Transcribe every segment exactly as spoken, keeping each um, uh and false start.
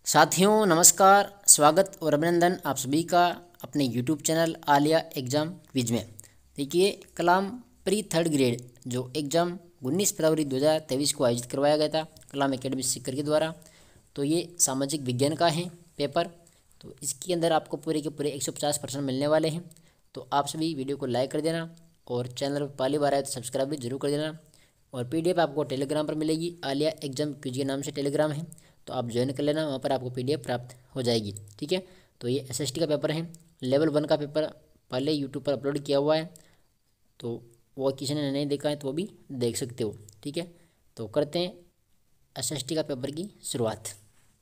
साथियों नमस्कार, स्वागत और अभिनंदन आप सभी का अपने YouTube channel Aliya exam quiz में। देखिए, कलाम प्री थर्ड ग्रेड जो एग्ज़ाम उन्नीस फरवरी दो हज़ार तेईस को आयोजित करवाया गया था कलाम एकेडमी सीकर के द्वारा। तो ये सामाजिक विज्ञान का है पेपर। तो इसके अंदर आपको पूरे के पूरे एक सौ पचास परसेंट मिलने वाले हैं। तो आप सभी वीडियो को लाइक कर देना और चैनल पर पहली बार आए तो सब्सक्राइब भी जरूर कर देना। और पीडीएफ आपको टेलीग्राम पर मिलेगी, आलिया एग्जाम क्विज के नाम से टेलीग्राम है, तो आप ज्वाइन कर लेना, वहाँ पर आपको पीडीएफ प्राप्त हो जाएगी। ठीक है, तो ये एसएसटी का पेपर है, लेवल वन का पेपर पहले यूट्यूब पर अपलोड किया हुआ है, तो वो किसी ने नहीं देखा है तो वो भी देख सकते हो। ठीक है, तो करते हैं एसएसटी का पेपर की शुरुआत।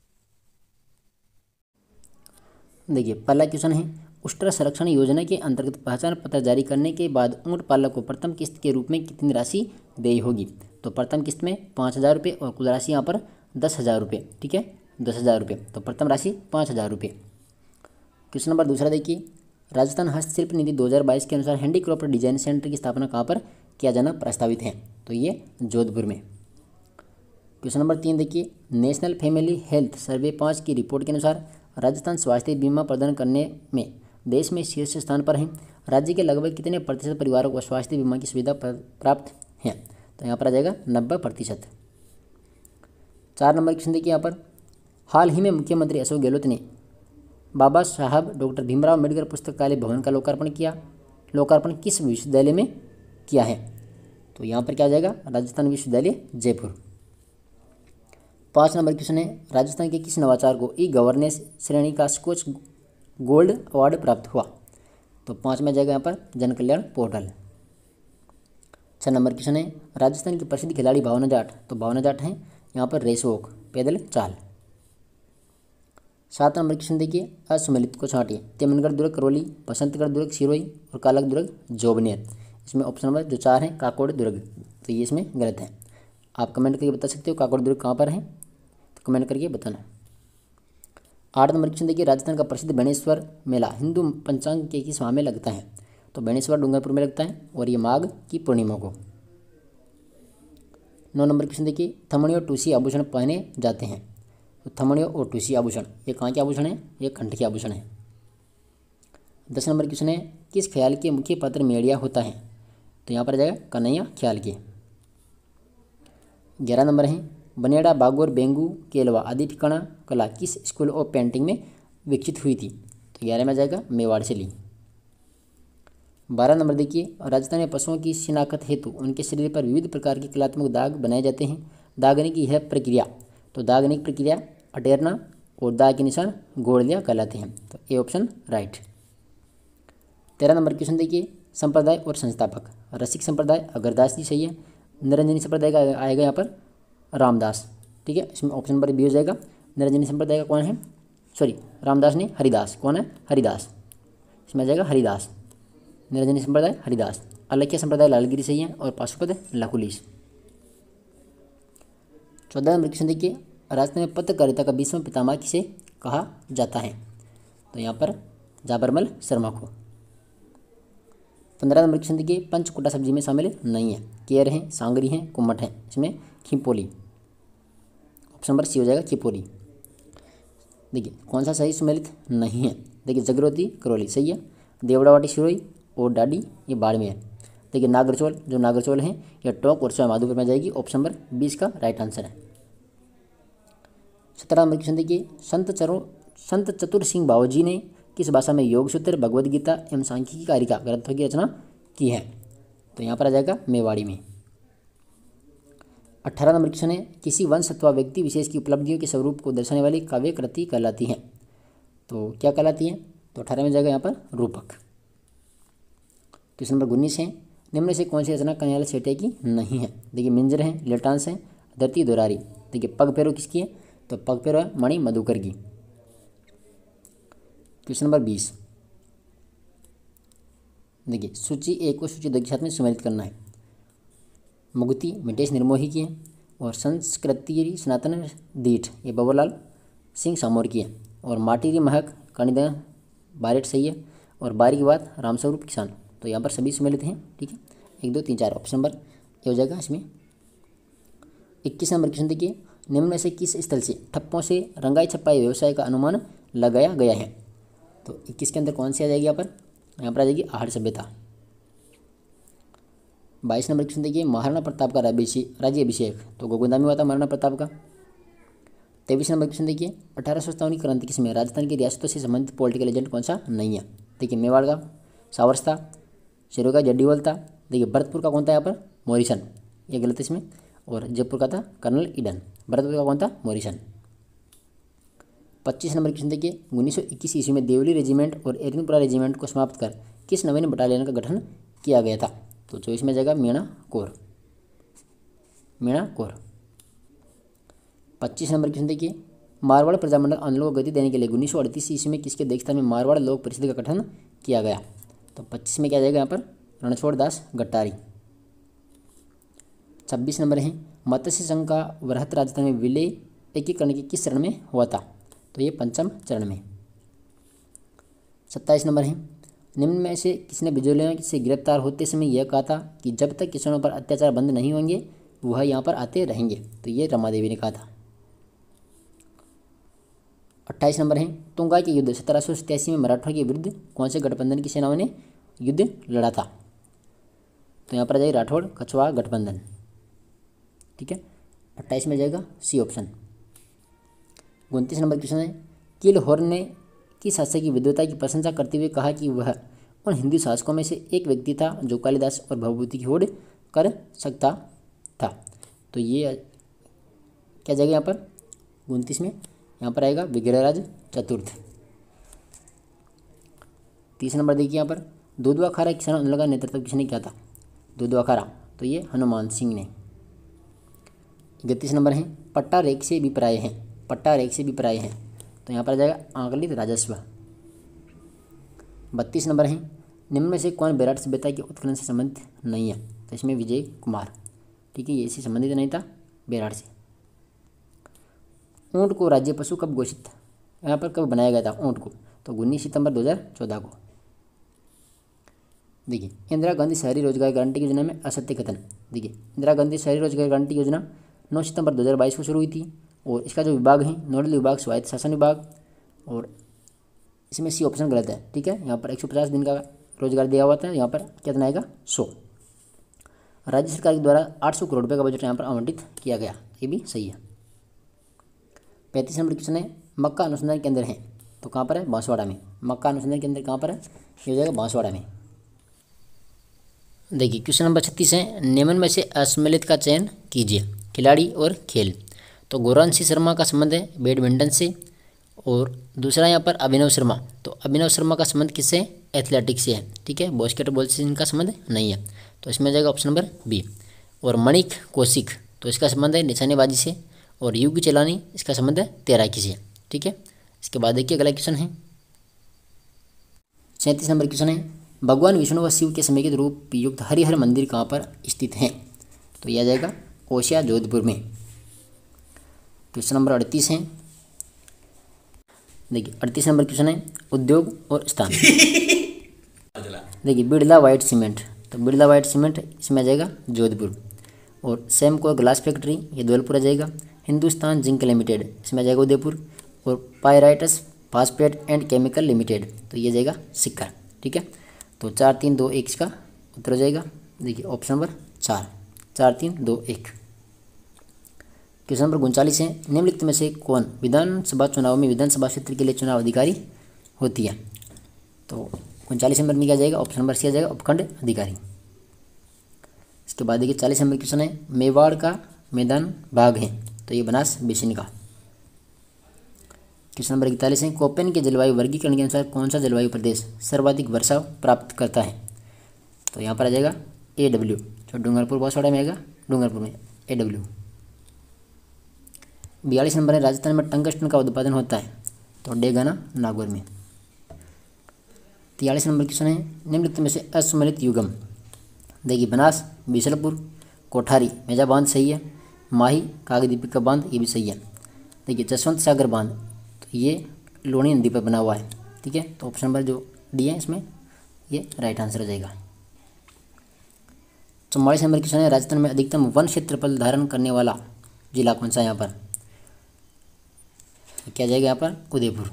देखिए, पहला क्वेश्चन है, उष्ट्र संरक्षण योजना के अंतर्गत पहचान पत्र जारी करने के बाद ऊंट पालक को प्रथम किस्त के रूप में कितनी राशि देय होगी? तो प्रथम किस्त में पाँच हज़ार रुपये और कुल राशि यहाँ पर दस हज़ार रुपये। ठीक है, दस हज़ार रुपये, तो प्रथम राशि पाँच हज़ार रुपये। क्वेश्चन नंबर दूसरा देखिए, राजस्थान हस्तशिल्प नीति दो हज़ार बाईस के अनुसार हैंडीक्राफ्ट डिजाइन सेंटर की स्थापना कहाँ पर किया जाना प्रस्तावित है? तो ये जोधपुर में। क्वेश्चन नंबर तीन देखिए, नेशनल फैमिली हेल्थ सर्वे पाँच की रिपोर्ट के अनुसार राजस्थान स्वास्थ्य बीमा प्रदान करने में देश में शीर्ष स्थान पर है। राज्य के लगभग कितने प्रतिशत परिवारों को स्वास्थ्य बीमा की सुविधा प्राप्त है? तो यहाँ पर आ जाएगा नब्बे प्रतिशत। चार नंबर क्वेश्चन देखिए यहाँ पर, हाल ही में मुख्यमंत्री अशोक गहलोत ने बाबा साहब डॉक्टर भीमराव अम्बेडकर पुस्तकालय भवन का लोकार्पण किया। लोकार्पण किस विश्वविद्यालय में किया है? तो यहाँ पर क्या आ जाएगा? राजस्थान विश्वविद्यालय जयपुर। पाँच नंबर क्वेश्चन है, राजस्थान के किस नवाचार को ई गवर्नेंस श्रेणी का स्कॉच गोल्ड अवार्ड प्राप्त हुआ? तो पाँच में जाएगा यहाँ पर जन कल्याण पोर्टल। छः नंबर क्वेश्चन है, राजस्थान के प्रसिद्ध खिलाड़ी भावना जाट, तो भावना जाट हैं यहाँ पर रेस वॉक पैदल चाल। सात नंबर क्वेश्चन देखिए, असुमेलित को छांटिए। तेमनगढ़ दुर्ग करौली, बसंतगढ़ दुर्ग सिरोही और कालक दुर्ग जोबनेर। इसमें ऑप्शन नंबर जो चार है काकोड़ दुर्ग, तो ये इसमें गलत है। आप कमेंट करके बता सकते हो काकोड़ दुर्ग कहाँ पर है, तो कमेंट करके बताना। आठ नंबर क्वेश्चन देखिए, राजस्थान का प्रसिद्ध बेणेश्वर मेला हिंदू पंचांग के किस माह में लगता है? तो बेणेश्वर डूंगरपुर में लगता है और ये माघ की पूर्णिमा को। नौ नंबर क्वेश्चन देखिए, थमड़ी और टूसी आभूषण पहने जाते हैं। तो थमड़ी और टूसी आभूषण ये कहाँ के आभूषण है? ये कंठ के आभूषण है। दस नंबर क्वेश्चन है, किस ख्याल के मुख्य पात्र मेड़िया होता है? तो यहाँ पर जाएगा कन्हैया ख्याल के। ग्यारह नंबर है, बनेड़ा बागोर बेंगू केलवा आदि ठिकाना कला किस स्कूल ऑफ पेंटिंग में विकसित हुई थी? तो ग्यारह में जाएगा मेवाड़ से ली। बारह नंबर देखिए, राजस्थान में पशुओं की शिनाख्त हेतु उनके शरीर पर विविध प्रकार के कलात्मक दाग बनाए जाते हैं। दागने की यह प्रक्रिया, तो दागने की प्रक्रिया अटेरना और दाग के निशान गोड़लिया कहलाते हैं। तो ए ऑप्शन राइट। तेरह नंबर क्वेश्चन देखिए, संप्रदाय और संस्थापक। रसिक संप्रदाय अगरदास जी सही है। निरंजनी संप्रदाय का आएगा यहाँ पर रामदास। ठीक है, इसमें ऑप्शन नंबर बी हो जाएगा। निरंजनी संप्रदाय का कौन है? सॉरी, रामदास ने हरिदास। कौन है? हरिदास। इसमें आ जाएगा हरिदास। निरंजनी संप्रदाय हरिदास। अलैख्य संप्रदाय लालगिरी सही है और पाशुपत लकुलिश। चौदह नंबर क्वेश्चन देखिए, राजस्थान में पत्रकारिता का विश्व पितामह किसे कहा जाता है? तो यहाँ पर जाबरमल शर्मा को। पंद्रह नंबर क्वेश्चन देखिए, पंचकुटा सब्जी में शामिल नहीं है। केयर है, सांगरी है, कुम्मट है। इसमें खिपोली, ऑप्शन नंबर सी हो जाएगा खिपोली। देखिए कौन सा सही सम्मिलित नहीं है? देखिए जगरोती करौली सही है। देवड़ावाटी सिरोही और डाडी ये बाड़मेर। देखिए नागरचौल, जो नागरचौल है यह टोंक और सवाईमाधोपुर में जाएगी। ऑप्शन नंबर बीस का राइट आंसर है। सत्रह नंबर क्वेश्चन देखिए, संत चरो संत चतुर सिंह बावजी ने किस भाषा में योग सूत्र, भगवद गीता एवं सांख्यिकी कारिका ग्रंथों की रचना की है? तो यहाँ पर आ जाएगा मेवाड़ी में। अट्ठारह नंबर क्वेश्चन है, किसी वंश अथवा व्यक्ति विशेष की उपलब्धियों के स्वरूप को दर्शाने वाली काव्य कृति कहलाती है? तो क्या कहलाती है? तो अठारह में जाएगा यहाँ पर रूपक। क्वेश्चन नंबर उन्नीस है, निम्न से कौन सी रचना कन्हैयालाल सेठिया की नहीं है? देखिए मिंजर है, लेटांस है, धरती दोरारी। देखिए पग पैरों किसकी है? तो पग पैरों है मणि मधुकर की। क्वेश्चन नंबर बीस देखिए, सूची एक को सूची दो के साथ में सम्मिलित करना है। मुगती मिटेश निर्मोही की है और संस्कृति सनातन दीठ ये बबूलाल सिंह सामोर की है और माटीरी महक कणिदा बारेट सही है और बारी की बात रामस्वरूप किसान। तो यहाँ पर सभी सम्मिलित हैं। ठीक है, एक दो तीन चार ऑप्शन नंबर ये हो जाएगा इसमें। इक्कीस नंबर क्वेश्चन देखिए, निम्न में से किस स्थल से ठप्पों से रंगाई छपाई व्यवसाय का अनुमान लगाया गया है? तो इक्कीस के अंदर कौन सी आ जाएगी यहाँ पर? यहाँ पर आ जाएगी आहड़ सभ्यता। बाईस नंबर क्वेश्चन देखिए, महाराणा प्रताप का राज्य अभिषेक तो गोकुंदा में हुआ था महाराणा प्रताप का। तेईस नंबर क्वेश्चन देखिए, अठारह सौ सत्तावन की क्रांति किसमें राजस्थान की रियासतों से संबंधित पॉलिटिकल एजेंट कौन सा नहीं है? देखिए मेवाड़ का सावरस था, शेरों का जड्डीवाल था। देखिए भरतपुर का कौन था यहाँ पर? मॉरिसन, ये गलत इसमें। और जयपुर का था कर्नल ईडन। भरतपुर का कौन था? मॉरिसन। पच्चीस नंबर क्वेश्चन देखिए, उन्नीस सौ इक्कीस ईस्वी में देवली रेजिमेंट और एरनपुरा रेजिमेंट को समाप्त कर किस नवीन बटालियन का गठन किया गया था? तो चौबीस में जाएगा मीणा कोर, मीणा कोर। पच्चीस नंबर क्वेश्चन देखिए, मारवाड़ प्रजामंडल आंदोलन को गति देने के लिए उन्नीस सौ अड़तीस ईस्वी में किसके अध्यक्षता में मारवाड़ लोक परिषद का गठन किया गया? तो पच्चीस में क्या जाएगा यहाँ पर? रणछोड़ दास गट्टारी। छब्बीस नंबर है, मत्स्य संघ का वृहत राजस्थान में विलय एकीकरण के किस चरण में हुआ था? तो ये पंचम चरण में। सत्ताईस नंबर है, निम्न में से किसने बिजोलिया से गिरफ्तार होते समय यह कहा था कि जब तक किसानों पर अत्याचार बंद नहीं होंगे वह यहाँ पर आते रहेंगे? तो ये रमा देवी ने कहा था। अट्ठाईस नंबर है, तुंगा के युद्ध सत्रह सौ सतासी में मराठों के विरुद्ध कौन से गठबंधन की सेनाओं ने युद्ध लड़ा था? तो यहाँ पर आ जाएगा राठौड़ कछवाहा गठबंधन। ठीक है, अट्ठाईस में जाएगा सी ऑप्शन। उनतीस नंबर क्वेश्चन है, किलहौर ने किस शासक की विद्वता की प्रशंसा करते हुए कहा कि वह उन हिंदू शासकों में से एक व्यक्ति था जो कालिदास और भवभूति की होड़ कर सकता था? तो ये क्या जाएगा यहाँ पर? उनतीस में यहाँ पर आएगा विग्रहराज चतुर्थ। तीस नंबर देखिए यहाँ पर, दुधवा खारा किसान आंदोलन का नेतृत्व किसने किया था? दुधवा खारा तो ये हनुमान सिंह ने। इकतीस नंबर है, पट्टा रेख से विप्राय हैं, पट्टा रेख से विप्राय हैं तो यहाँ पर आ जाएगा आंकलित राजस्व। बत्तीस नंबर है, निम्न में से कौन बेराट सभ्यता के उत्खनन से संबंधित नहीं है? तो इसमें विजय कुमार। ठीक है, ये इससे संबंधित नहीं था बेराट से। ऊँट को राज्य पशु कब घोषित यहाँ पर कब बनाया गया था ऊँट को? तो उन्नीस सितंबर दो हज़ार चौदह को। देखिए इंदिरा गांधी शहरी रोजगार गारंटी योजना में असत्य कथन। देखिए इंदिरा गांधी शहरी रोजगार गारंटी योजना नौ सितंबर दो हज़ार बाईस को शुरू हुई थी और इसका जो विभाग है नोडल विभाग स्वायत्त शासन विभाग, और इसमें सी ऑप्शन गलत है। ठीक है, यहाँ पर एक सौ पचास दिन का रोजगार दिया हुआ था, यहाँ पर कितना आएगा? सौ। राज्य सरकार के द्वारा आठ सौ करोड़ रुपये का बजट यहाँ पर आवंटित किया गया, ये भी सही है। पैंतीस नंबर क्वेश्चन है, मक्का अनुसंधान केंद्र है तो कहाँ पर है? बांसवाड़ा में। मक्का अनुसंधान केंद्र कहाँ पर है? ये हो जाएगा बांसवाड़ा में। देखिए क्वेश्चन नंबर छत्तीस है, निम्न में से असम्मिलित का चयन कीजिए, खिलाड़ी और खेल। तो गौरांशी शर्मा का संबंध है बैडमिंटन से, और दूसरा यहाँ पर अभिनव शर्मा, तो अभिनव शर्मा का संबंध किससे? एथलेटिक्स से है। ठीक है, बास्केटबॉल से इनका संबंध नहीं है, तो इसमें जाएगा ऑप्शन नंबर बी। और मणिक कौशिक तो इसका संबंध है निशानेबाजी से, और युग चलानी इसका संबंध है तैराकी से। ठीक है, इसके बाद देखिए अगला क्वेश्चन है सैंतीस नंबर क्वेश्चन है, भगवान विष्णु व शिव के समेकित रूप युक्त हरिहर मंदिर कहाँ पर स्थित है? तो यह जाएगा ओसिया जोधपुर में। क्वेश्चन नंबर अड़तीस है, देखिए अड़तीस नंबर क्वेश्चन है, उद्योग और स्थान। देखिए बिरला व्हाइट सीमेंट, तो बिरला व्हाइट सीमेंट इसमें आ जाएगा जोधपुर, और सेमको ग्लास फैक्ट्री ये धौलपुर आ जाएगा। हिंदुस्तान जिंक लिमिटेड इसमें आ जाएगा उदयपुर, और pyrites phosphate and chemical limited तो ये जाएगा सिक्कर। ठीक है, तो चार तीन दो एक इसका उत्तर हो जाएगा। देखिए ऑप्शन नंबर चार, चार तीन दो एक। क्वेश्चन नंबर उनचालीस है, निम्नलिखित में से कौन विधानसभा चुनाव में विधानसभा क्षेत्र के लिए चुनाव अधिकारी होती है? तो उनचालीस नंबर में क्या जाएगा? ऑप्शन नंबर सी आ जाएगा उपखंड अधिकारी। इसके बाद देखिए चालीस नंबर क्वेश्चन है, मेवाड़ का मैदान भाग है तो ये बनास बेसिन का। क्वेश्चन नंबर इकतालीस है, कोपेन के जलवायु वर्गीकरण के अनुसार कौन सा जलवायु प्रदेश सर्वाधिक वर्षा प्राप्त करता है? तो यहाँ पर आ जाएगा ए डब्ल्यू, जो डूंगरपुर बांसवाड़ा में आएगा, डूंगरपुर में ए डब्ल्यू। बयालीस नंबर है, राजस्थान में टंगस्टन का उत्पादन होता है तो डेगाना नागौर में। तियालीस नंबर क्वेश्चन है, निम्नलिखित में से असम्मिलित युगम। देखिए बनास बीसलपुर, कोठारी मेजा बांध सही है, माही कागदीपी का बांध ये भी सही है। देखिए जसवंत सागर बांध तो ये लोनी नदी पर बना हुआ है। ठीक है, तो ऑप्शन नंबर जो डी है इसमें ये राइट आंसर हो जाएगा। चौवालीस नंबर क्वेश्चन है, राजस्थान में अधिकतम वन क्षेत्रफल धारण करने वाला जिला कौन सा है यहाँ पर? क्या जाएगा यहाँ पर उदयपुर।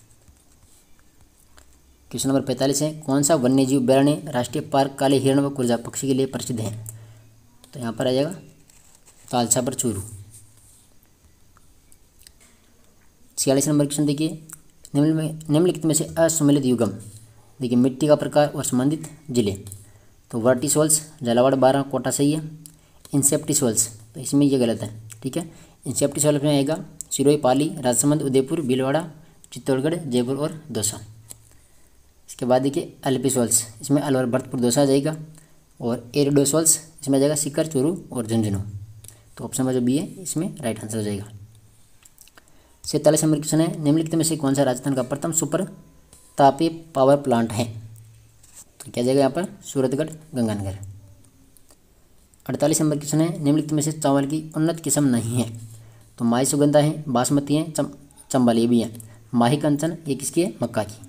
क्वेश्चन नंबर पैंतालीस है, कौन सा वन्य जीव अभयारण्य राष्ट्रीय पार्क काले हिरण व कुरजा पक्षी के लिए प्रसिद्ध है? तो यहाँ पर आ जाएगा तालछा पर चूरू। छियालीस नंबर क्वेश्चन देखिए, निम्न में निम्नलिखित में से असम्मिलित युगम, देखिए मिट्टी का प्रकार और संबंधित जिले। तो वर्टिसोल्स झालावाड़ बारह कोटा सही है। इंसेप्टिसोल्स तो इसमें ये गलत है, ठीक है। इंसेप्टिसोल्स में आएगा सिरोही, पाली, राजसमंद, उदयपुर, भीलवाड़ा, चित्तौड़गढ़, जयपुर और दौसा। इसके बाद देखिए एल्पिसोल्स, इसमें अलवर, भरतपुर, दौसा आ जाएगा। और एरिडोसोल्स इसमें आ जाएगा सीकर, चूरू और झुंझुनू। तो ऑप्शन नंबर जो बी है इसमें राइट आंसर हो जाएगा। सैंतालीस नंबर क्वेश्चन है, निम्नलिखित में से कौन सा राजस्थान का प्रथम सुपर तापीय पावर प्लांट है? तो क्या जाएगा यहाँ पर सूरतगढ़, गंगानगर। अड़तालीस नंबर क्वेश्चन है, निम्नलिखित में से चावल की उन्नत किस्म नहीं है? तो माई सुगंधा है, बासमती है, चम चंबल ये भी है, माही कंचन ये किसकी है? मक्का की।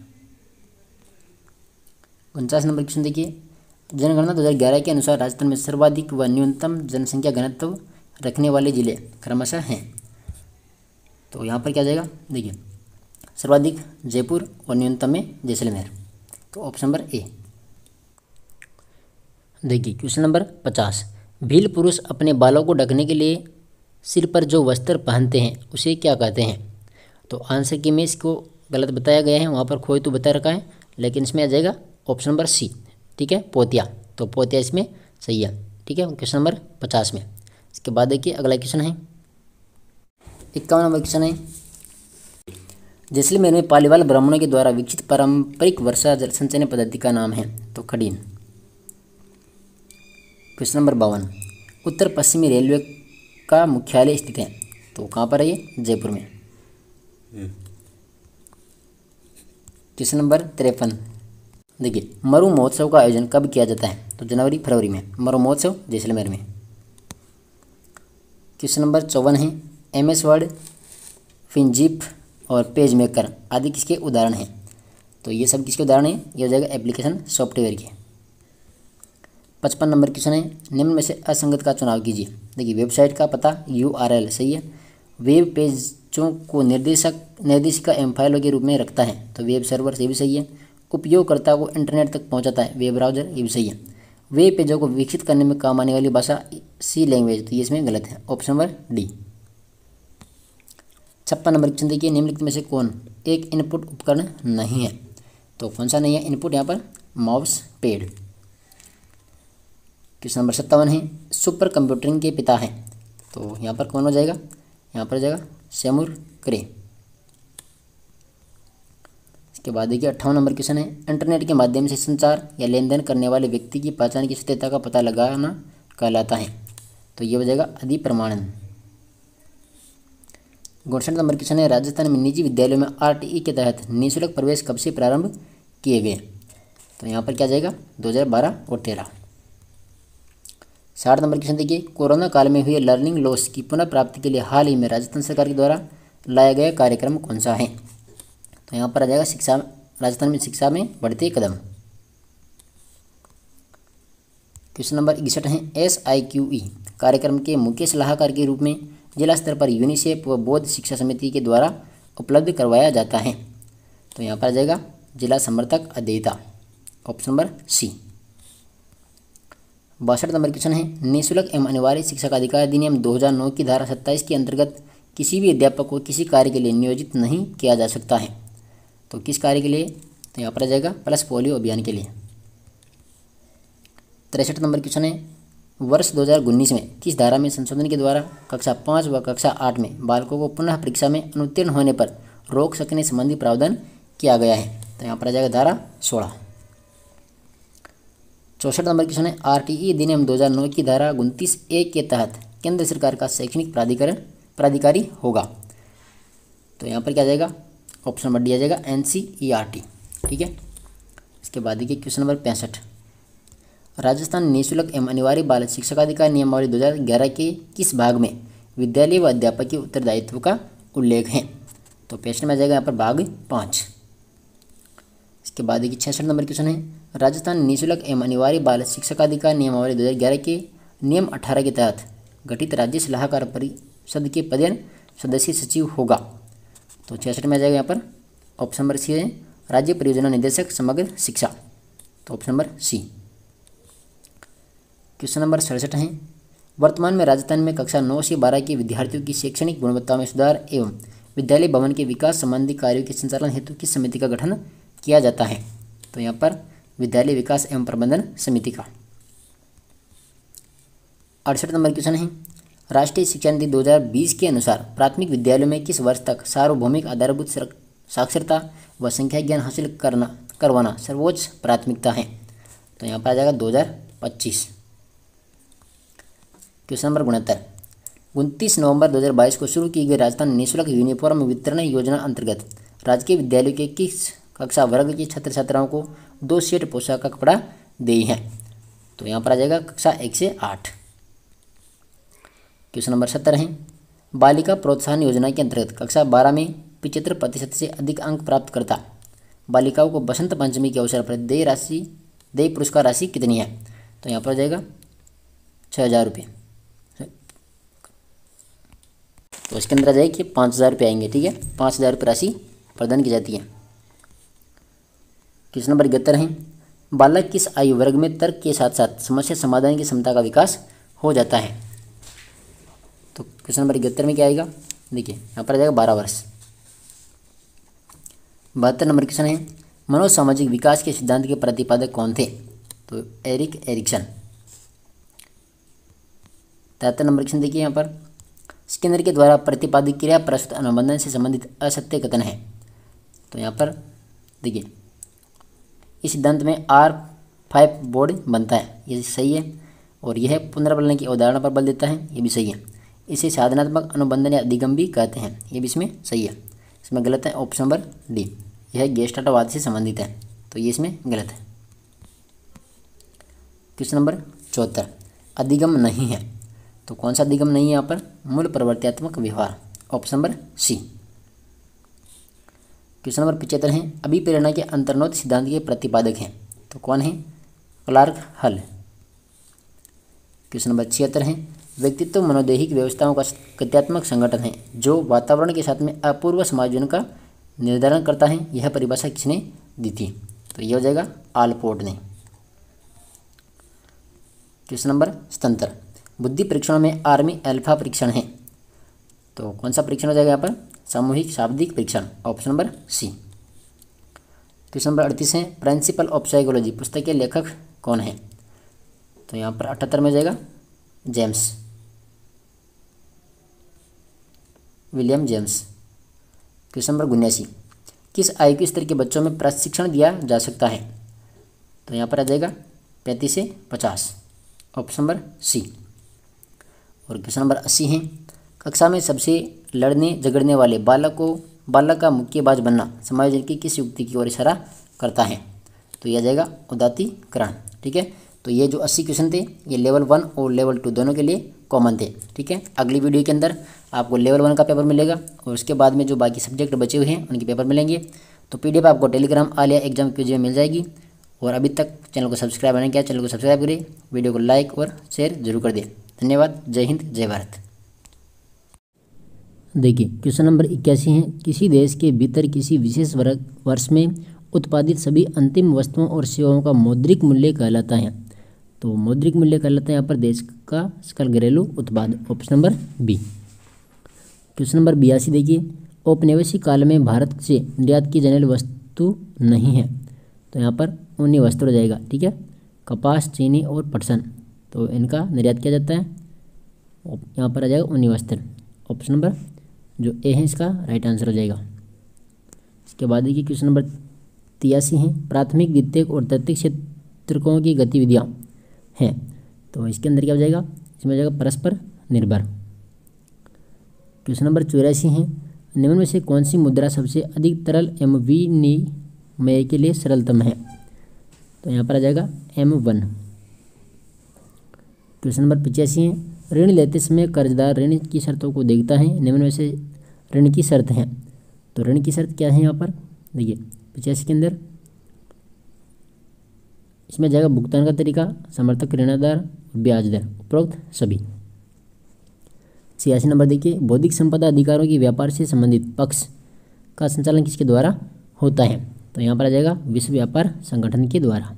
उनचास नंबर क्वेश्चन देखिए, जनगणना दो हज़ार ग्यारह के अनुसार राजस्थान में सर्वाधिक व न्यूनतम जनसंख्या घनत्व रखने वाले जिले क्रमशः हैं? तो यहाँ पर क्या जाएगा, देखिए सर्वाधिक जयपुर और न्यूनतम में जैसलमेर। तो ऑप्शन नंबर ए। देखिए क्वेश्चन नंबर पचास, भील पुरुष अपने बालों को ढकने के लिए सिर पर जो वस्त्र पहनते हैं उसे क्या कहते हैं? तो आंसर की में इसको गलत बताया गया है, वहाँ पर खोई तो बता रखा है, लेकिन इसमें आ जाएगा ऑप्शन नंबर सी, ठीक है, पोतिया। तो पोतिया इसमें सही है, ठीक है, क्वेश्चन नंबर पचास में। इसके बाद देखिए अगला क्वेश्चन है इक्यावन नंबर क्वेश्चन है, जैसलमेर में पालीवाल ब्राह्मणों के द्वारा विकसित पारंपरिक वर्षा जल संचयन पद्धति का नाम है? तो खडीन। क्वेश्चन नंबर बावन, उत्तर पश्चिमी रेलवे का मुख्यालय स्थित है? तो कहाँ पर है ये? जयपुर में। क्वेश्चन नंबर तिरपन, देखिए मरु महोत्सव का आयोजन कब किया जाता है? तो जनवरी फरवरी में मरु महोत्सव जैसलमेर में। क्वेश्चन नंबर चौवन है, एम एस वर्ड, फिनजिप और पेज मेकर आदि किसके उदाहरण हैं? तो ये सब किसके उदाहरण हैं? ये हो जाएगा एप्लीकेशन सॉफ्टवेयर के। पचपन नंबर क्वेश्चन है, निम्न में से असंगत का चुनाव कीजिए। देखिए वेबसाइट का पता यू आर एल सही है, वेब पेजों को निर्देशक निर्देशिका एम फाइलों के रूप में रखता है, तो वेब सर्वर ये भी सही है, उपयोगकर्ता को इंटरनेट तक पहुंचाता है, वेब ब्राउज़र ये भी सही है, वेब पेजों को विकसित करने में काम आने वाली भाषा सी लैंग्वेज, तो ये इसमें गलत है, ऑप्शन नंबर डी। छप्पन नंबर क्वेश्चन देखिए, निम्नलिखित में से कौन एक इनपुट उपकरण नहीं है? तो कौन सा नहीं है इनपुट? यहाँ पर माउस पैड। क्वेश्चन नंबर सत्तावन है, सुपर कंप्यूटिंग के पिता हैं? तो यहाँ पर कौन हो जाएगा? यहाँ पर जाएगा सेमुर क्रे। इसके बाद देखिए अट्ठावन नंबर क्वेश्चन है, इंटरनेट के माध्यम से संचार या लेन देन करने वाले व्यक्ति की पहचान की सत्यता का पता लगाना कहलाता है? तो ये हो जाएगा अधिप्रमाणन। उनसठ नंबर क्वेश्चन है, राजस्थान में निजी विद्यालयों में आर टी ई के तहत निःशुल्क प्रवेश कब से प्रारंभ किए गए? तो यहाँ पर क्या जाएगा? दो हज़ार बारह और तेरह। साठ नंबर क्वेश्चन देखिए, कोरोना काल में हुए लर्निंग लॉस की पुनः प्राप्ति के लिए हाल ही में राजस्थान सरकार के द्वारा लाया गया कार्यक्रम कौन सा है? तो यहाँ पर आ जाएगा शिक्षा, राजस्थान में शिक्षा में बढ़ते कदम। क्वेश्चन नंबर इकसठ है, एस आई क्यू ई कार्यक्रम के मुख्य सलाहकार के रूप में जिला स्तर पर यूनिसेफ व बौद्ध शिक्षा समिति के द्वारा उपलब्ध करवाया जाता है? तो यहाँ पर आ जाएगा जिला समर्थक अध्येता, ऑप्शन नंबर सी। बासठ नंबर क्वेश्चन है, निःशुल्क एवं अनिवार्य शिक्षा का अधिकार अधिनियम दो हज़ार नौ की धारा सत्ताईस के अंतर्गत किसी भी अध्यापक को किसी कार्य के लिए नियोजित नहीं किया जा सकता है? तो किस कार्य के लिए? तो यहाँ पर आ जाएगा प्लस पोलियो अभियान के लिए। तिरसठ नंबर क्वेश्चन है, वर्ष दो हज़ार उन्नीस में किस धारा में संशोधन के द्वारा कक्षा पाँच व कक्षा आठ में बालकों को पुनः परीक्षा में अनुत्तीर्ण होने पर रोक सकने संबंधी प्रावधान किया गया है? तो यहाँ पर आ जाएगा धारा सोलह। चौंसठ नंबर क्वेश्चन है, आर टी ई अधिनियम दो हज़ार नौ की धारा उनतीस ए के तहत केंद्र सरकार का शैक्षणिक प्राधिकरण प्राधिकारी होगा? तो यहाँ पर क्या जाएगा? ऑप्शन नंबर डी आ जाएगा N C E R T, ठीक है। इसके बाद देखिए क्वेश्चन नंबर पैंसठ, राजस्थान निःशुल्क एवं अनिवार्य बाल शिक्षाधिकार नियमावली दो हज़ार ग्यारह के किस भाग में विद्यालय व अध्यापक के उत्तरदायित्व का उल्लेख है? तो पैंसठ में आ जाएगा यहाँ पर भाग पाँच। इसके बाद देखिए छियासठ नंबर क्वेश्चन है, राजस्थान निःशुल्क एवं अनिवार्य बाल शिक्षाधिकार नियमावली दो हज़ार ग्यारह के नियम अठारह के तहत गठित राज्य सलाहकार परिषद के पदेन सदस्य सचिव होगा? तो छियासठ में आ जाएगा यहाँ पर ऑप्शन नंबर सी है, राज्य परियोजना निदेशक समग्र शिक्षा, तो option number C. Question number सड़सठ है, वर्तमान में राजस्थान में कक्षा नौ से बारह के विद्यार्थियों की शैक्षणिक गुणवत्ता में सुधार एवं विद्यालय भवन के विकास संबंधी कार्यों के संचालन हेतु किस समिति का गठन किया जाता है? तो यहाँ पर विद्यालय विकास एवं प्रबंधन समिति का। अड़सठ नंबर क्वेश्चन है, राष्ट्रीय शिक्षा नीति दो हज़ार बीस के अनुसार प्राथमिक विद्यालयों में किस वर्ष तक सार्वभौमिक आधारभूत साक्षरता व संख्या ज्ञान हासिल करना करवाना सर्वोच्च प्राथमिकता है? तो यहाँ पर आ जाएगा दो हज़ार पच्चीस। क्वेश्चन नंबर उनहत्तर, उनतीस नवंबर दो हज़ार बाईस को शुरू की गई राजस्थान निःशुल्क यूनिफॉर्म वितरण योजना अंतर्गत राजकीय विद्यालयों के किस कक्षा वर्ग के छात्र छात्राओं को दो सेट पोशाक का कपड़ा दिए हैं? तो यहाँ पर आ जाएगा कक्षा एक से आठ। क्वेश्चन नंबर सत्तर है, बालिका प्रोत्साहन योजना के अंतर्गत कक्षा बारह में पिचहत्तर प्रतिशत से अधिक अंक प्राप्त करता बालिकाओं को बसंत पंचमी के अवसर पर देय राशि देय पुरस्कार राशि कितनी है? तो यहाँ पर आ जाएगा छः हज़ार रुपये। तो इसके अंदर आ जाएगी कि पाँच हज़ार रुपये आएंगे, ठीक है, पाँच हज़ार रुपये राशि प्रदान की जाती है। क्वेश्चन नंबर इकहत्तर है, बालक किस आयु वर्ग में तर्क के साथ साथ समस्या समाधान की क्षमता का विकास हो जाता है? तो क्वेश्चन नंबर इकहत्तर में क्या आएगा? देखिए यहाँ पर आ जाएगा बारह वर्ष। बहत्तर नंबर क्वेश्चन है, मनोसामाजिक विकास के सिद्धांत के प्रतिपादक कौन थे? तो एरिक एरिक्सन। तिहत्तर नंबर क्वेश्चन देखिए यहाँ पर, स्किनर के द्वारा प्रतिपादित क्रिया प्रस्तुत अनुबंधन से संबंधित असत्य कथन है? तो यहाँ पर देखिए इस सिद्धांत में आर फाइव बोर्ड बनता है, ये सही है, और यह पुनर्बलन की अवधारणा पर बल देता है, ये भी सही है। इसे साधनात्मक अनुबंधन या अधिगम भी कहते हैं, ये भी इसमें सही है। इसमें गलत है ऑप्शन नंबर डी, यह गेस्टाल्टवाद से संबंधित है, तो ये इसमें गलत है। क्वेश्चन नंबर चौहत्तर, अधिगम नहीं है, तो कौन सा अधिगम नहीं है यहाँ पर? मूल प्रवर्त्यात्मक व्यवहार, option number C. Question number पचहत्तर है, अभिप्रेरणा के अंतर्निहित सिद्धांत के प्रतिपादक हैं? तो कौन है? क्लार्क हल। क्वेश्चन नंबर छिहत्तर है, व्यक्तित्व मनोदैहिक व्यवस्थाओं का गत्यात्मक संगठन है जो वातावरण के साथ में अपूर्व समायोजन का निर्धारण करता है, यह परिभाषा किसने दी थी? तो यह हो जाएगा आलपोर्ट ने। क्वेश्चन नंबर सतहत्तर, बुद्धि परीक्षणों में आर्मी अल्फा परीक्षण है, तो कौन सा परीक्षण हो जाएगा यहाँ पर? सामूहिक शाब्दिक परीक्षण, option number C. Question number अड़तीस है, प्रिंसिपल ऑफ साइकोलॉजी पुस्तक के लेखक कौन है? तो यहाँ पर अठहत्तर में जाएगा James, William James. Question number उन्यासी, किस आयु स्तर के बच्चों में प्रशिक्षण दिया जा सकता है? तो यहाँ पर आ जाएगा पैंतीस से पचास, ऑप्शन नंबर सी। और क्वेश्चन नंबर अस्सी है, कक्षा में सबसे लड़ने झगड़ने वाले बालक को बालक का मुक्केबाज बनना समायोजन की किस युक्ति की ओर इशारा करता है? तो यह जाएगा उदात्तीकरण, ठीक है। तो ये जो अस्सी क्वेश्चन थे ये लेवल वन और लेवल टू दोनों के लिए कॉमन थे, ठीक है। अगली वीडियो के अंदर आपको लेवल वन का पेपर मिलेगा और उसके बाद में जो बाकी सब्जेक्ट बचे हुए हैं उनके पेपर मिलेंगे। तो पीडीएफ आपको टेलीग्राम आलिया एग्जाम क्विज में मिल जाएगी। और अभी तक चैनल को सब्सक्राइब नहीं किया, चैनल को सब्सक्राइब करें, वीडियो को लाइक और शेयर जरूर कर दें। धन्यवाद। जय हिंद, जय भारत। देखिए क्वेश्चन नंबर इक्यासी है, किसी देश के भीतर किसी विशेष वर्ष में उत्पादित सभी अंतिम वस्तुओं और सेवाओं का मौद्रिक मूल्य कहलाता है। तो मौद्रिक मूल्य कहलाता है यहाँ पर देश का सकल घरेलू उत्पाद, option number B. Question number बयासी देखिए, औपनिवेशिक काल में भारत से निर्यात की जाने वाली वस्तु नहीं है, तो यहाँ पर ऊनी वस्त्र हो जाएगा, ठीक है। कपास, चीनी और पटसन, तो इनका निर्यात किया जाता है, यहाँ पर आ जाएगा ऊनी वस्त्र, ऑप्शन नंबर जो ए है इसका राइट आंसर हो जाएगा। इसके बाद देखिए क्वेश्चन नंबर तिरासी है, प्राथमिक, द्वितीयक और तृतीयक क्षेत्रकों की गतिविधियाँ हैं, तो इसके अंदर क्या हो जाएगा? इसमें हो जाएगा परस्पर निर्भर। क्वेश्चन नंबर चौरासी है, निम्न में से कौन सी मुद्रा सबसे अधिक तरल एवं विनिमय के लिए सरलतम है? तो यहाँ पर आ जाएगा एम वन। क्वेश्चन नंबर पचासी है, ऋण लेते समय कर्जदार ऋण की शर्तों को देखता है, निम्न में से ऋण की शर्त है, तो ऋण की शर्त क्या है यहाँ पर? देखिए पचासी के अंदर इसमें जाएगा भुगतान का तरीका, समर्थक, ऋणदार और ब्याज दर, उपरोक्त सभी। छियासी नंबर देखिए, बौद्धिक संपदा अधिकारों की व्यापार से संबंधित पक्ष का संचालन किसके द्वारा होता है? तो यहाँ पर आ जाएगा विश्व व्यापार संगठन के द्वारा।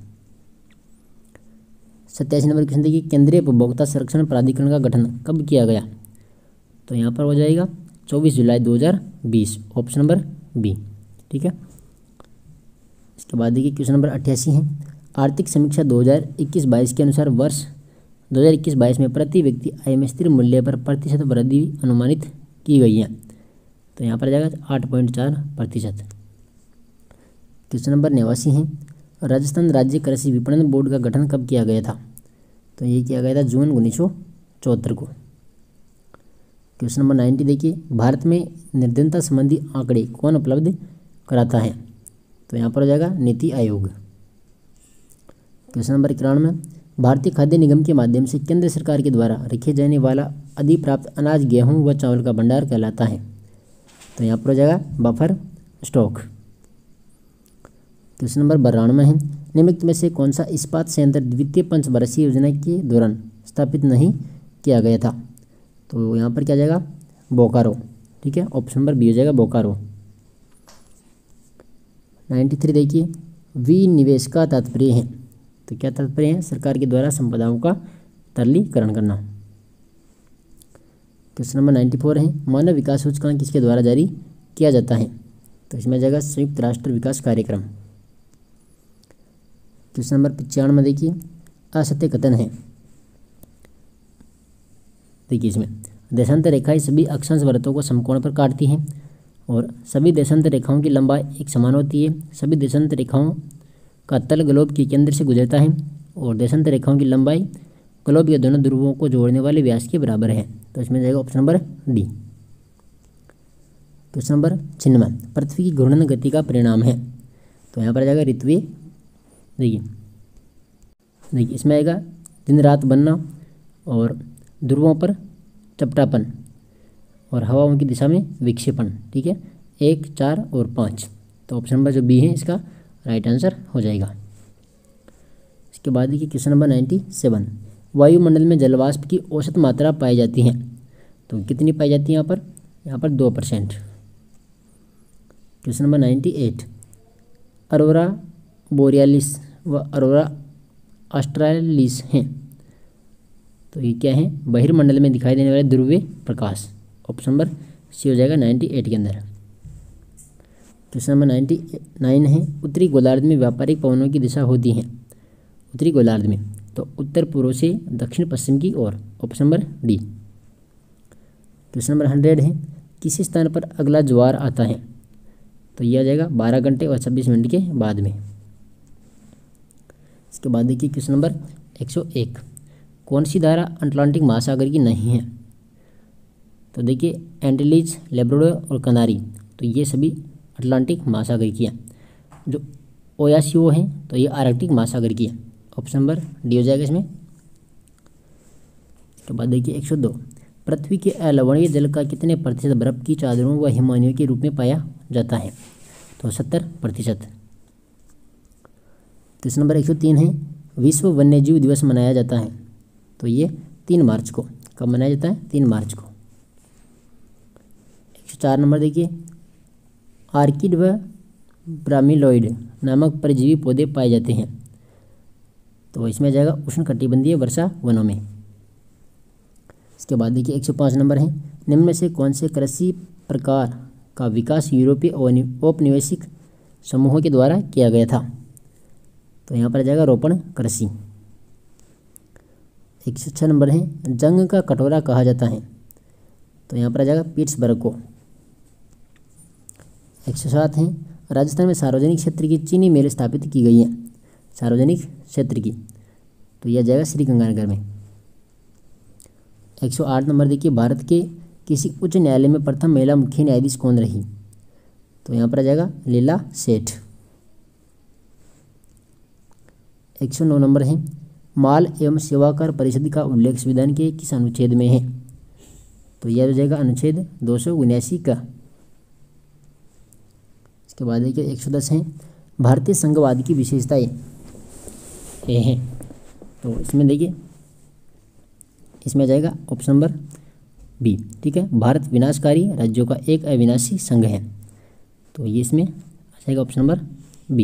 सत्तासी नंबर क्वेश्चन देखिए, केंद्रीय उपभोक्ता संरक्षण प्राधिकरण का गठन कब किया गया? तो यहाँ पर हो जाएगा चौबीस जुलाई दो हज़ार बीस, ऑप्शन नंबर बी। ठीक है। इसके बाद देखिए क्वेश्चन नंबर अट्ठासी है, आर्थिक समीक्षा दो हज़ार इक्कीस बाईस के अनुसार वर्ष दो हज़ार इक्कीस बाईस में प्रति व्यक्ति आय में स्थिर मूल्य पर प्रतिशत वृद्धि अनुमानित की गई है। तो यहाँ पर आ जाएगा आठ पॉइंट चार प्रतिशत। क्वेश्चन नंबर नवासी है, राजस्थान राज्य कृषि विपणन बोर्ड का गठन कब किया गया था? तो ये किया गया था जून उन्नीस सौ चौहत्तर को। क्वेश्चन नंबर नाइन्टी देखिए, भारत में निर्धनता संबंधी आंकड़े कौन उपलब्ध कराता है? तो यहाँ पर हो जाएगा नीति आयोग। क्वेश्चन नंबर इक्यानवे, भारतीय खाद्य निगम के माध्यम से केंद्र सरकार के द्वारा रखे जाने वाला अधिप्राप्त अनाज गेहूं व चावल का भंडार कहलाता है। तो यहाँ पर हो जाएगा बफर स्टॉक। क्वेश्चन नंबर बानवे है, निम्नलिखित में से कौन सा इस्पात संयंत्र द्वितीय पंचवर्षीय योजना के दौरान स्थापित नहीं किया गया था? तो यहाँ पर क्या जाएगा बोकारो। ठीक है, ऑप्शन नंबर बी हो जाएगा बोकारो। तिरानवे देखिए, विनिवेश का तात्पर्य है। तो क्या तात्पर्य है? सरकार के द्वारा संपदाओं का तरलीकरण करना। क्वेश्चन नंबर चौरानवे है, मानव विकास सूचकांक किसके द्वारा जारी किया जाता है? तो इसमें जाएगा संयुक्त राष्ट्र विकास कार्यक्रम। क्वेश्चन नंबर पचानवे देखिए, असत्य कथन है। देखिए इसमें देशांतर रेखाएं सभी अक्षांश वृत्तों को समकोण पर काटती हैं और सभी देशांतर रेखाओं की लंबाई एक समान होती है। सभी देशांतर रेखाओं का तल ग्लोब के केंद्र से गुजरता है और देशांतर रेखाओं की लंबाई ग्लोब के दोनों ध्रुवों को जोड़ने वाले व्यास के बराबर है। तो इसमें जाएगा option number D. Question number छियानवे, पृथ्वी की घूर्णन गति का परिणाम है। तो यहाँ पर जाएगा ऋतुवीय। देखिए देखिए इसमें आएगा दिन रात बनना और ध्रुवों पर चपटापन और हवाओं की दिशा में विक्षेपण। ठीक है, एक, चार और पाँच। तो ऑप्शन नंबर जो बी है इसका राइट आंसर हो जाएगा। इसके बाद देखिए क्वेश्चन नंबर सत्तानवे, वायुमंडल में जलवाष्प की औसत मात्रा पाई जाती है। तो कितनी पाई जाती है यहाँ पर? यहाँ पर दो परसेंट। क्वेश्चन नंबर अट्ठानवे, अरोरा बोरियालिस व अरोरा ऑस्ट्रालिस हैं। तो ये क्या है? बहिर्मंडल में दिखाई देने वाले ध्रुवीय प्रकाश। ऑप्शन नंबर सी हो जाएगा अट्ठानवे के अंदर। क्वेश्चन नंबर निन्यानवे है, उत्तरी गोलार्ध में व्यापारिक पवनों की दिशा होती है। उत्तरी गोलार्ध में तो उत्तर पूर्व से दक्षिण पश्चिम की ओर। Option number D. Question number hundred है, किसी स्थान पर अगला ज्वार आता है। तो यह आ जाएगा बारह घंटे और छब्बीस मिनट के बाद में। इसके बाद देखिए क्वेश्चन नंबर एक सौ एक, कौन सी धारा अटलांटिक महासागर की नहीं है? तो देखिए एंटीलीज, लेब्राडोर और कनारी, तो ये सभी अटलांटिक महासागर की है। जो ओयासियो है तो ये आर्कटिक महासागर की है। ऑप्शन नंबर डी हो जाएगा इसमें। इसके बाद देखिए एक सौ दो, पृथ्वी के अलवणीय जल का कितने प्रतिशत बर्फ की चादरों व हिमानियों के रूप में पाया जाता है? तो सत्तर प्रतिशत। क्वेश्चन नंबर एक सौ तीन है, विश्व वन्यजीव दिवस मनाया जाता है। तो ये तीन मार्च को। कब मनाया जाता है? तीन मार्च को। एक सौ चार नंबर देखिए, आर्किड व ब्रामिलॉइड नामक परजीवी पौधे पाए जाते हैं। तो इसमें जाएगा उष्णकटिबंधीय वर्षा वनों में। इसके बाद देखिए एक सौ पाँच नंबर है, निम्न में से कौन से कृषि प्रकार का विकास यूरोपीय औपनिवेशिक समूहों के द्वारा किया गया था? तो यहाँ पर जाएगा रोपण कृषि। एक सौ छः नंबर है, जंग का कटोरा कहा जाता है। तो यहाँ पर आ जाएगा पिट्सबर्ग को। एक सौ सात है, राजस्थान में सार्वजनिक क्षेत्र की चीनी मिल स्थापित की गई है। सार्वजनिक क्षेत्र की, तो यह जाएगा श्री गंगानगर में। एक सौ आठ नंबर देखिए, भारत के किसी उच्च न्यायालय में प्रथम महिला मुख्य न्यायाधीश कौन रही? तो यहाँ पर आ जाएगा लीला सेठ। एक सौ नौ नंबर है, माल एवं सेवा कर परिषद का उल्लेख संविधान के किस अनुच्छेद में है? तो यह हो जाएगा अनुच्छेद दो सौ उन्यासी का। इसके बाद देखिए एक सौ दस है, भारतीय संघवाद की विशेषताएं ये हैं। तो इसमें देखिए इसमें जाएगा ऑप्शन नंबर बी। ठीक है, भारत विनाशकारी राज्यों का एक अविनाशी संघ है। तो ये इसमें आ जाएगा ऑप्शन नंबर बी।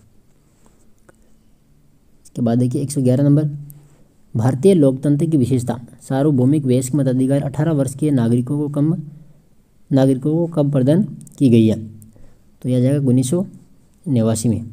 इसके बाद देखिए एक सौ ग्यारह नंबर, भारतीय लोकतंत्र की विशेषता सार्वभौमिक वयस्क मताधिकार अठारह वर्ष के नागरिकों को कम नागरिकों को कब प्रदान की गई है? तो यह आ जाएगा उन्नीस सौ नवासी में।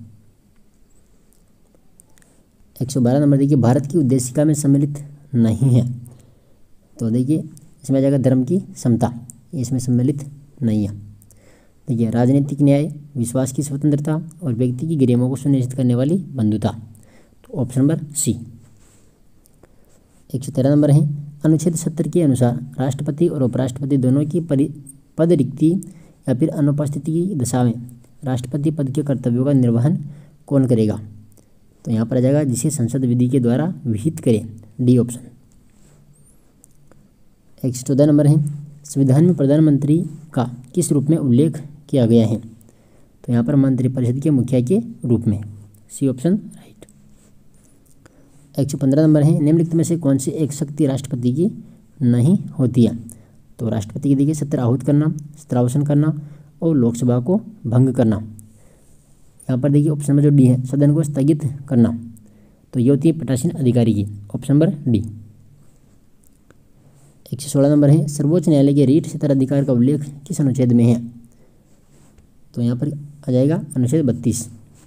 एक सौ बारह नंबर देखिए, भारत की उद्देशिका में सम्मिलित नहीं है। तो देखिए इसमें आ जाएगा धर्म की समता, ये इसमें सम्मिलित नहीं है। देखिए राजनीतिक न्याय, विश्वास की स्वतंत्रता और व्यक्ति की गरिमा को सुनिश्चित करने वाली बंधुता, तो ऑप्शन नंबर सी। एक सौ तेरह नंबर है, अनुच्छेद सत्तर के अनुसार राष्ट्रपति और उपराष्ट्रपति दोनों की परि पद रिक्ति या फिर अनुपस्थिति की दशा में राष्ट्रपति पद के कर्तव्यों का निर्वहन कौन करेगा? तो यहाँ पर आ जाएगा जिसे संसद विधि के द्वारा विहित करे, डी ऑप्शन। एक सौ चौदह नंबर है, संविधान में प्रधानमंत्री का किस रूप में उल्लेख किया गया है? तो यहाँ पर मंत्रिपरिषद के मुखिया के रूप में, सी ऑप्शन राइट। एक सौ पंद्रह नंबर है, निम्नलिखित में से कौन सी एक शक्ति राष्ट्रपति की नहीं होती है? तो राष्ट्रपति की देखिए सत्र आहूत करना, सत्रावसान करना और लोकसभा को भंग करना। यहाँ पर देखिए ऑप्शन नंबर जो डी है, सदन को स्थगित करना, तो ये होती है पीठासीन अधिकारी की, ऑप्शन नंबर डी। एक सौ सोलह नंबर है, सर्वोच्च न्यायालय के रीट क्षेत्राधिकार का उल्लेख किस अनुच्छेद में है? तो यहाँ पर आ जाएगा अनुच्छेद बत्तीस।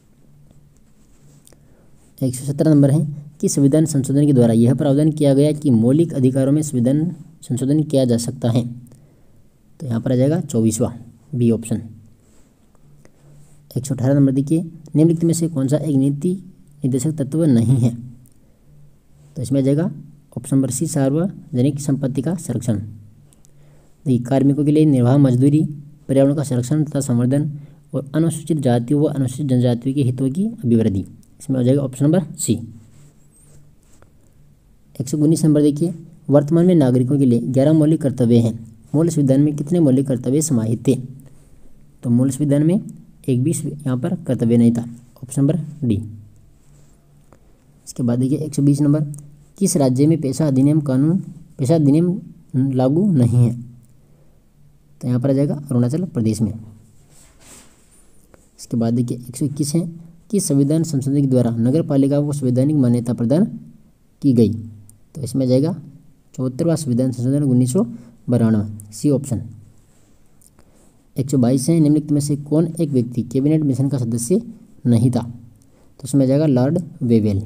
एक सौ सत्रह नंबर है कि संविधान संशोधन के द्वारा यह प्रावधान किया गया कि मौलिक अधिकारों में संविधान संशोधन किया जा सकता है। तो यहाँ पर आ जाएगा चौबीसवां, बी ऑप्शन। एक सौ अठारह नंबर देखिए, निम्नलिखित में से कौन सा एक नीति निर्देशक तत्व नहीं है? तो इसमें आ जाएगा ऑप्शन नंबर सी, सार्वजनिक संपत्ति का संरक्षण। देखिए कार्मिकों के लिए निर्वाह मजदूरी, पर्यावरण का संरक्षण तथा संवर्धन और अनुसूचित जातियों व अनुसूचित जनजातियों के हितों की अभिवृद्धि, इसमें हो जाएगा ऑप्शन नंबर सी। एक सौ उन्नीस नंबर देखिए, वर्तमान में नागरिकों के लिए ग्यारह मौलिक कर्तव्य हैं। मूल संविधान में कितने मौलिक कर्तव्य समाहित थे? तो मूल संविधान में एक भी यहाँ पर कर्तव्य नहीं था, ऑप्शन नंबर डी। इसके बाद देखिए एक सौ बीस नंबर, किस राज्य में पेशा अधिनियम कानून पेशा अधिनियम लागू नहीं है? तो यहाँ पर आ जाएगा अरुणाचल प्रदेश में। इसके बाद देखिए एक सौ इक्कीस है कि संविधान संशोधन के द्वारा नगर पालिका को संवैधानिक मान्यता प्रदान की गई। तो इसमें जाएगा चौहत्तरवां संविधान संशोधन उन्नीस सौ बानवे, सी ऑप्शन। एक सौ बाईस है, निम्नलिखित में से कौन एक व्यक्ति कैबिनेट मिशन का सदस्य नहीं था? तो उसमें जाएगा लॉर्ड वेवेल।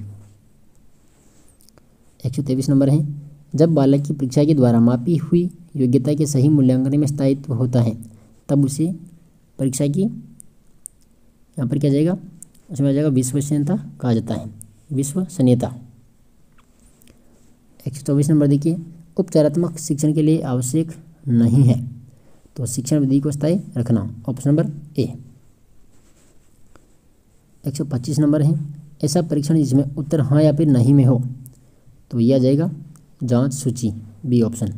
एक सौ तेईस नंबर है, जब बालक की परीक्षा के द्वारा मापी हुई योग्यता के सही मूल्यांकन में स्थायित्व होता है तब उसे परीक्षा की यहाँ पर क्या जाएगा, उसमें आ जाएगा विश्वसनीयता कहा जाता है, विश्वसनीयता। एक सौ चौबीस नंबर देखिए, उपचारात्मक शिक्षण के लिए आवश्यक नहीं है। तो शिक्षण विधि को स्थायी रखना, ऑप्शन नंबर ए। एक सौ पच्चीस नंबर है, ऐसा परीक्षण जिसमें उत्तर हाँ या फिर नहीं में हो। तो यह आ जाएगा जांच सूची, बी ऑप्शन।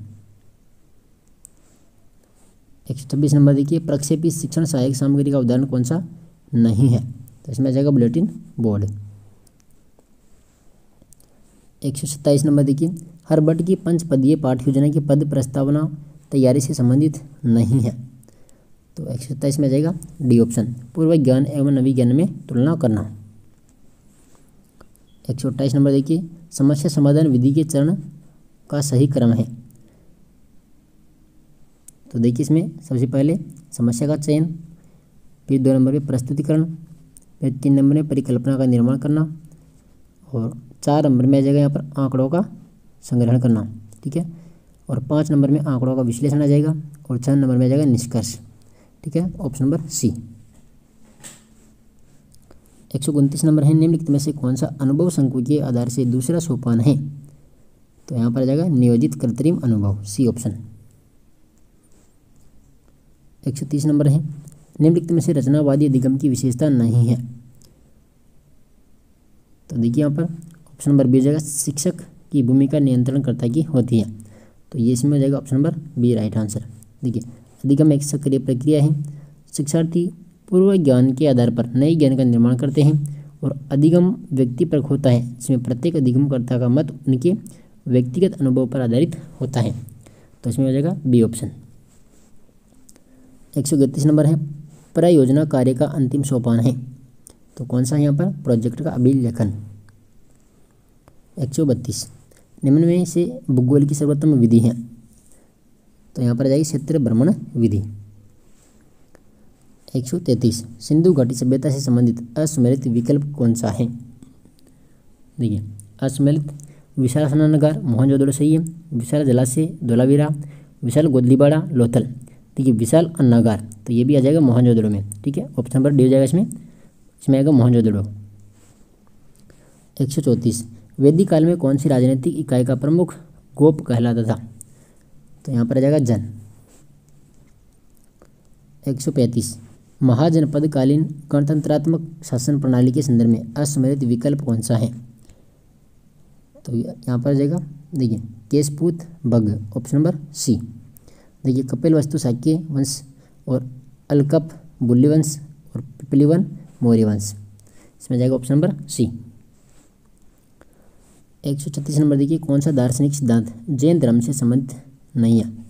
एक सौ छब्बीस नंबर देखिए, प्रक्षेपी शिक्षण सहायक सामग्री का उदाहरण कौन सा नहीं है? तो इसमें आ जाएगा बुलेटिन बोर्ड। एक सौ सत्ताईस नंबर देखिए, हर वर्ग की पंचपदीय पाठ्य योजना की पद प्रस्तावना तैयारी से संबंधित नहीं है। तो एक सौ सत्ताईस में आ जाएगा डी ऑप्शन, पूर्व ज्ञान एवं नवीज्ञान में तुलना करना। एक सौ अट्ठाईस नंबर देखिए, समस्या समाधान विधि के चरण का सही क्रम है। तो देखिए इसमें सबसे पहले समस्या का चयन, फिर दो नंबर में प्रस्तुतिकरण, फिर तीन नंबर में परिकल्पना का निर्माण करना और चार नंबर में आ जाएगा यहाँ पर आंकड़ों का संग्रहण करना, ठीक है। और पाँच नंबर में आंकड़ों का विश्लेषण आ जाएगा और छः नंबर में आ जाएगा निष्कर्ष, ठीक है, ऑप्शन नंबर सी। एक सौ उनतीस नंबर है, निम्नलिखित में से कौन सा अनुभव शंकु के आधार से दूसरा सोपान है? तो यहाँ पर आ जाएगा नियोजित कृत्रिम अनुभव, सी ऑप्शन। एक सौ तीस नंबर है, निम्नलिखित में से रचनावादी अधिगम की विशेषता नहीं है। तो देखिए यहाँ पर ऑप्शन नंबर बी हो जाएगा शिक्षक की भूमिका नियंत्रणकर्ता की होती है। तो ये इसमें हो जाएगा option number B right answer. देखिए अधिगम एक सक्रिय प्रक्रिया है, शिक्षार्थी पूर्व ज्ञान के आधार पर नए ज्ञान का निर्माण करते हैं और अधिगम व्यक्तिपरक होता है, जिसमें प्रत्येक अधिगमकर्ता का मत उनके व्यक्तिगत अनुभव पर आधारित होता है। तो इसमें हो जाएगा बी ऑप्शन। एक सौ इकतीस नंबर है, परियोजना कार्य का अंतिम सोपान है? तो कौन सा है यहाँ पर? प्रोजेक्ट का अभिलेखन। एक सौ बत्तीस, निम्न में से भूगोल की सर्वोत्तम विधि है? तो यहाँ पर आ जाएगी क्षेत्र भ्रमण विधि। एक सौ तैंतीस, सिंधु घाटी सभ्यता से संबंधित असम्मिलित विकल्प कौन सा है? देखिए, असम्मिलित विशाल स्नानागार मोहनजोदड़ो सही है, विशाल जलाशय धोलावीरा, विशाल गोदलीबाड़ा लोथल। देखिए, विशाल अन्नागार तो ये भी आ जाएगा मोहनजोदड़ो में, ठीक है, ऑप्शन नंबर डी हो जाएगा इसमें, इसमें आएगा मोहनजोदड़ो। एक सौ चौंतीस, वैदिक काल में कौन सी राजनीतिक इकाई का प्रमुख गोप कहलाता था? तो यहाँ पर आ जाएगा जन। एक सौ पैंतीस, महाजनपदकालीन गणतंत्रात्मक शासन प्रणाली के संदर्भ में असम्मिलित विकल्प कौन सा है? तो यहाँ पर आ जाएगा, देखिए, केशपूत बग, ऑप्शन नंबर सी। देखिए, कपिल वस्तु शाक्य वंश और अलकप बुल्ली वंश और पिपलीवन मौर्य वंश, इसमें जाएगा ऑप्शन नंबर सी। एक सौ छत्तीस नंबर देखिए, कौन सा दार्शनिक सिद्धांत जैन धर्म से संबंधित नहीं है?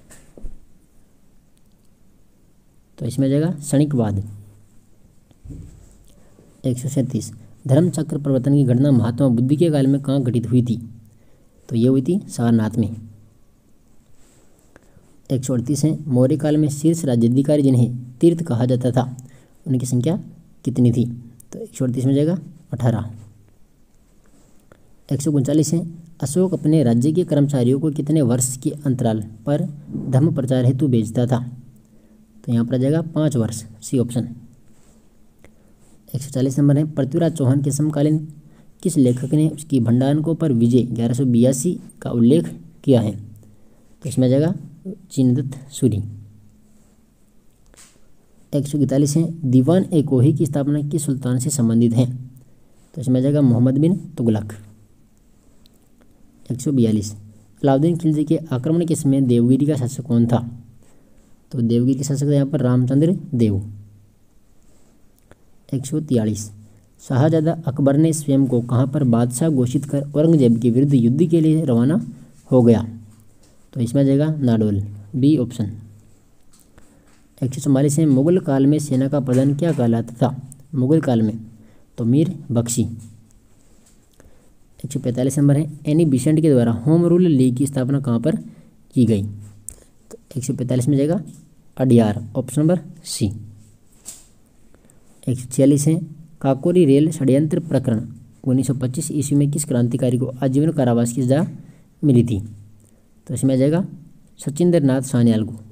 तो इसमें जाएगा क्षणिकवाद। एक सौ सैंतीस, धर्मचक्र परिवर्तन की घटना महात्मा बुद्ध के काल में कहाँ घटित हुई थी? तो ये हुई थी सारनाथ में। एक सौ अड़तीस है, मौर्य काल में शीर्ष राज्याधिकारी जिन्हें तीर्थ कहा जाता था उनकी संख्या कितनी थी? तो एक सौ अड़तीस में जाएगा अठारह। एक सौ उनचालीस है, अशोक अपने राज्य के कर्मचारियों को कितने वर्ष के अंतराल पर धर्म प्रचार हेतु भेजता था? तो यहाँ पर आ जाएगा पाँच वर्ष, सी ऑप्शन। एक सौ चालीस नंबर है, पृथ्वीराज चौहान के समकालीन किस लेखक ने उसकी भंडारकों पर विजय ग्यारह सौ बयासी का उल्लेख किया है? तो इसमें आ जाएगा चीनदत्त सूरी। एक सौ इकतालीस है, दीवान ए कोही की स्थापना किस सुल्तान से संबंधित है? तो इसमें आ जाएगा मोहम्मद बिन तुगलक। एक सौ बयालीस, अलाउद्दीन खिलजी के आक्रमण के समय देवगिरी का शासक कौन था? तो देवगिरी के शासक यहाँ पर रामचंद्र देव। एक सौ तियालीस, शाहजादा अकबर ने स्वयं को कहाँ पर बादशाह घोषित कर औरंगजेब के विरुद्ध युद्ध के लिए रवाना हो गया? तो इसमें आ जाएगा नाडोल, बी ऑप्शन। एक सौ चौवालीस है, मुगल काल में सेना का प्रधान क्या कहलाता था? मुगल काल में तो मीर बख्शी। एक सौ पैंतालीस नंबर है, एनी बिसेंट के द्वारा होम रूल लीग की स्थापना कहाँ पर की गई? तो एक सौ पैंतालीस में जाएगा अडियार, ऑप्शन नंबर सी। एक सौ छियालीस है, काकोरी रेल षड्यंत्र प्रकरण उन्नीस सौ पच्चीस ईस्वी में किस क्रांतिकारी को आजीवन कारावास की सजा मिली थी? तो इसमें आ जाएगा सचिंद्र नाथ सान्याल को।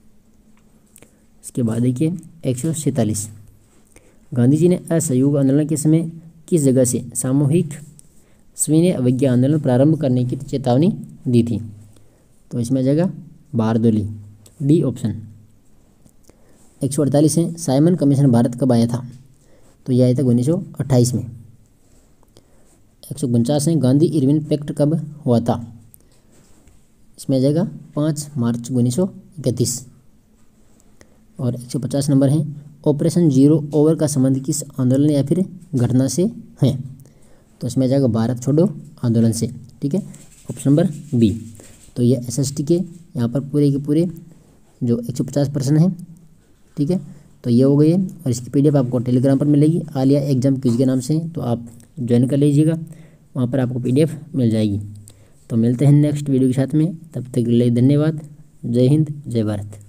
इसके बाद देखिए एक सौ सैंतालीस, गांधी जी ने असहयोग आंदोलन के समय किस जगह से सामूहिक सविनय अवज्ञा आंदोलन प्रारंभ करने की चेतावनी दी थी? तो इसमें आ जाएगा बारदोली, डी ऑप्शन। एक सौ अड़तालीस है, साइमन कमीशन भारत कब आया था? तो यह आया था उन्नीस सौ अट्ठाईस में। एक सौ उनचास है, गांधी इरविन पैक्ट कब हुआ था? इसमें आ जाएगा पाँच मार्च उन्नीस सौ इकतीस। और एक सौ पचास नंबर है, ऑपरेशन जीरो ओवर का संबंध किस आंदोलन या फिर घटना से है? तो इसमें आ जाएगा भारत छोड़ो आंदोलन से, ठीक है, ऑप्शन नंबर बी। तो ये एसएसटी के यहाँ पर पूरे के पूरे जो एक सौ पचास प्रश्न हैं, ठीक है, तो ये हो गई है। और इसकी पीडीएफ आपको टेलीग्राम पर मिलेगी, आलिया एग्जाम क्विज के नाम से, तो आप ज्वाइन कर लीजिएगा, वहाँ पर आपको पीडीएफ मिल जाएगी। तो मिलते हैं नेक्स्ट वीडियो के साथ में, तब तक के लिए धन्यवाद। जय हिंद, जय भारत।